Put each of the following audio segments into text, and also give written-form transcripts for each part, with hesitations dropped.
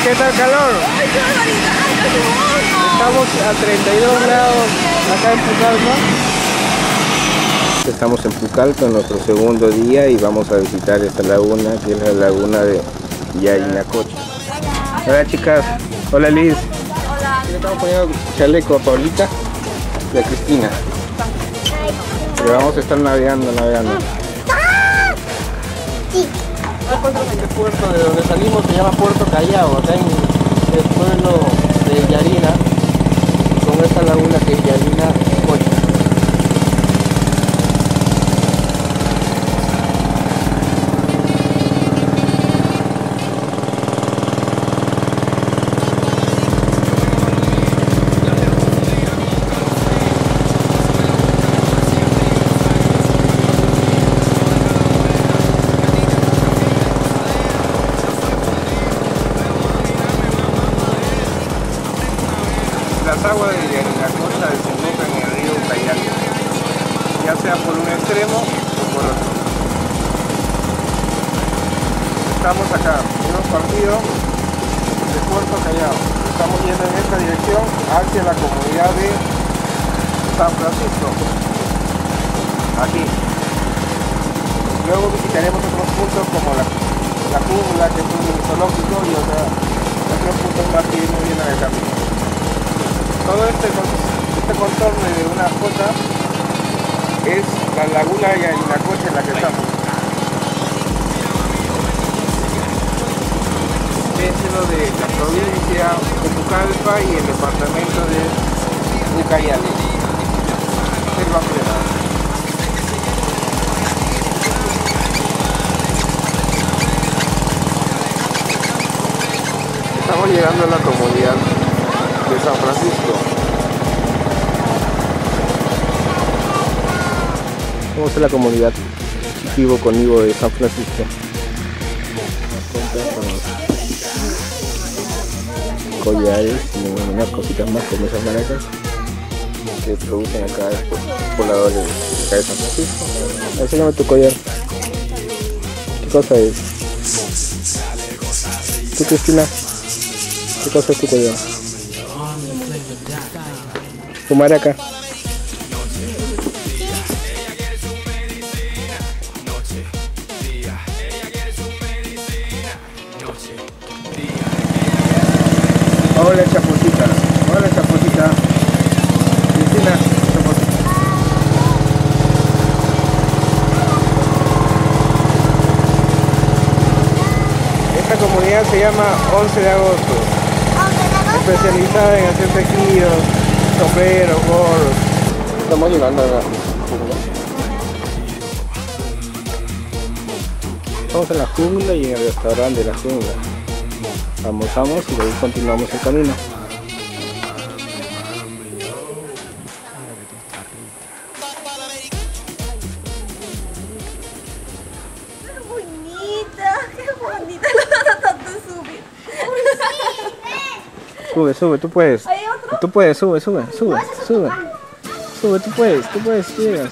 ¿Qué tal calor? ¡Ay, qué barbaridad! ¡Qué hermoso! Estamos a 32 grados acá en Pucallpa. Estamos en Pucallpa en nuestro segundo día y vamos a visitar esta laguna, que es la laguna de Yarinacocha. Hola chicas, hola Liz. Hola. Le estamos poniendo chaleco a Paulita y a Cristina. Y vamos a estar navegando. Este puerto de donde salimos se llama Puerto Callao, acá en el pueblo de Yarina, con esta laguna que es Yarinacocha. Las aguas de Yarinacocha desembocan en el río Ucayali, ya sea por un extremo o por otro. Estamos acá, hemos partido de Puerto Callao. Estamos yendo en esta dirección hacia la comunidad de San Francisco. Aquí. Luego visitaremos otros puntos como la jungla, que es un zoológico, y otros puntos más que irnos viendo en el camino. Todo este contorno de una fosa es la laguna de Yarinacocha en la que estamos. Dentro de la provincia de Pucallpa y el departamento de Ucayali. Selva Plena. Estamos llegando a la comunidad de San Francisco. Vamos a la comunidad Chiquibo con Ivo de San Francisco. Collares y unas cositas más como esas maracas que producen acá estos pobladores de acá de San Francisco. Enséñame tu collar. ¿Qué cosa es? ¿Tú, Cristina? ¿Qué cosa es tu collar? Tu maraca. Hola Chapucita, hola Chapucita. Cristina, Chapucita. Esta comunidad se llama 11 de agosto. Especializada en hacer tejidos, sombreros, gorros. Estamos llegando a la jungla. Estamos en la jungla y en el restaurante de la jungla. Almorzamos y luego continuamos el camino. Qué bonita, lo tanto subir. Sube, tú puedes. ¿Hay otro? Tú puedes, sube. Sube, tú puedes, llegas.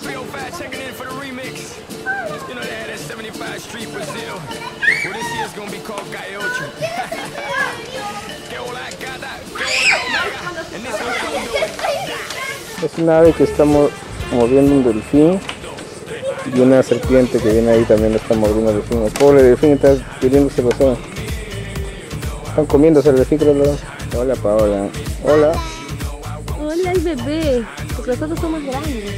Es una ave que está moviendo un delfín y una serpiente que viene ahí también está mordiendo el delfín. El pobre delfín está queriéndose pasar. Están comiéndose el delfín, creo. Hola Paola. Hola. Hola, el bebé. Porque nosotros somos grandes.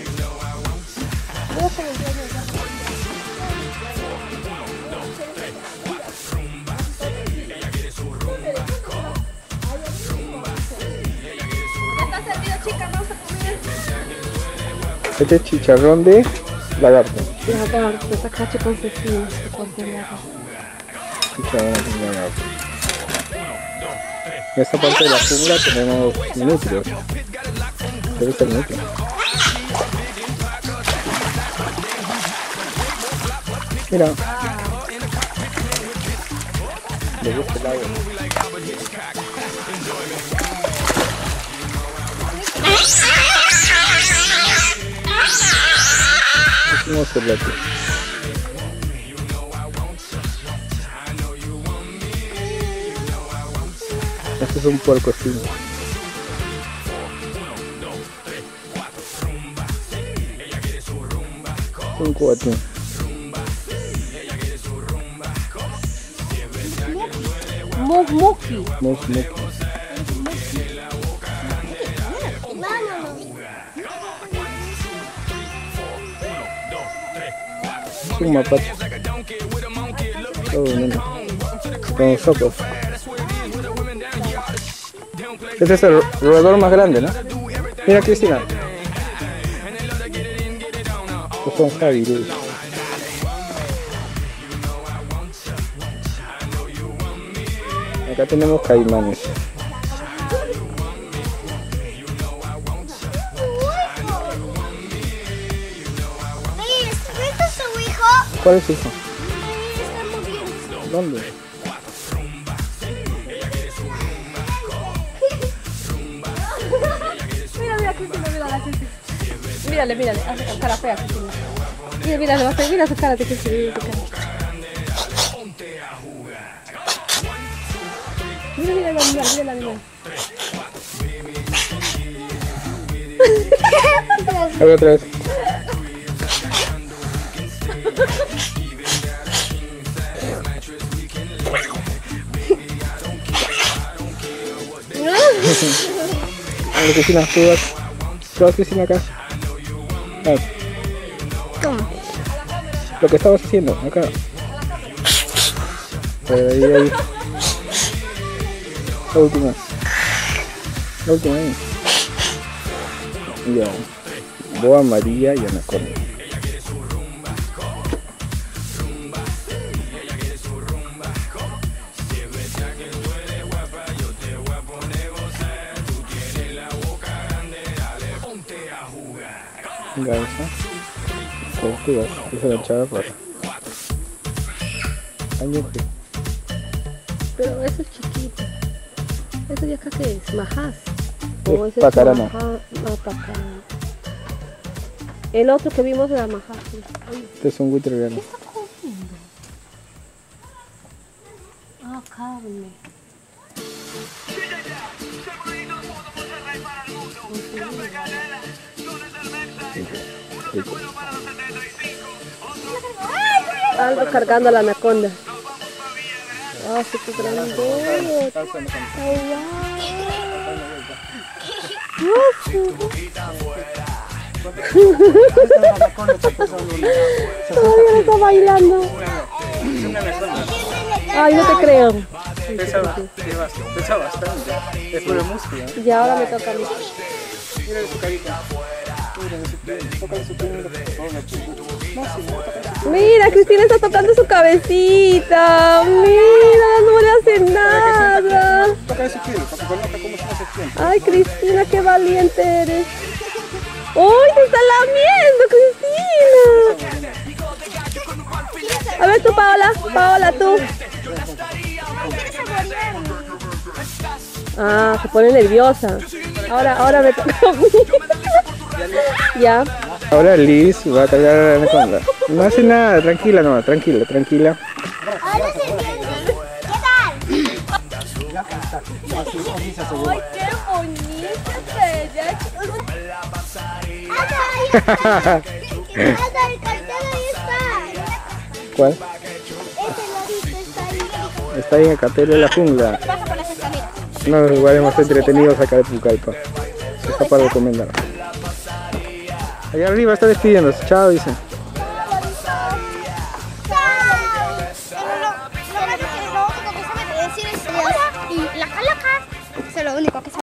Este es chicharrón de lagarto. Lagarto, esta cacha con cecina. Chicharrón de lagarto. En esta parte de la jungla tenemos nutrios. Debe ser nutrio. Mira. Le gusta el agua. No se late. Este es un puerco espín. Un cuatín. Muki. Muki. Es un mapache. Oh, nena. Con los ojos. Este es el roedor más grande, ¿no? Mira, Cristina. Estos son javilus. Acá tenemos caimanes. ¿Este es su hijo? ¿Cuál es su hijo? ¿Dónde? Mira, Cristina, mira, Cristina. Mírale, hace cara fea, Cristina. Mira su cara, Cristina, mira su cara. Mira. A ver otra vez. A ver, Cristina, tú vas, Cristina, acá. ¿Cómo? Lo que estabas haciendo, acá. Ahí. La última ahí. Ya. Boa amarilla y anaconda. Gansa. Tortugas. Esa es la charra. Añuje. Pero eso es chiquito. ¿Eso ya acá qué es? ¿Majás? Es pacarana. No, pacarana. El otro que vimos era majás. Este es un buitre grande. ¿Qué está comiendo? Ah, carne. Algo cargando a la anaconda. Ah, qué grande. Ay, está bailando. Ay, no te creo. Pesa bastante. Es puro músculo. Y ahora me toca a mí. Mira su carita. Toca su Mira, Cristina está tocando su cabecita. Mira, no le hace nada. Toca su piel, para que conozca cómo se hace el tiempo. Ay, Cristina, qué valiente eres. ¡Uy, te está lamiendo, Cristina! A ver tú, Paola, tú. Ah, se pone nerviosa. Ahora me toca a mí. Ya. Ahora Liz va a tallar a la anaconda. No hace nada, tranquila nomás, tranquila. Hola, serpiente. ¿Qué tal? Ay, qué bonita ella. ¡Ada, el cartel ahí está! ¿Cuál? Ese lorito está ahí. Está ahí en el cartel de la jungla. Baja por las escaleras. Uno de los lugares más entretenidos acá de Pucallpa. Está para recomendar. Allá arriba está despidiéndose. Chao, dice. Chao. Lo único que sabe decir es hola y la calaca. Eso es lo único que sabe.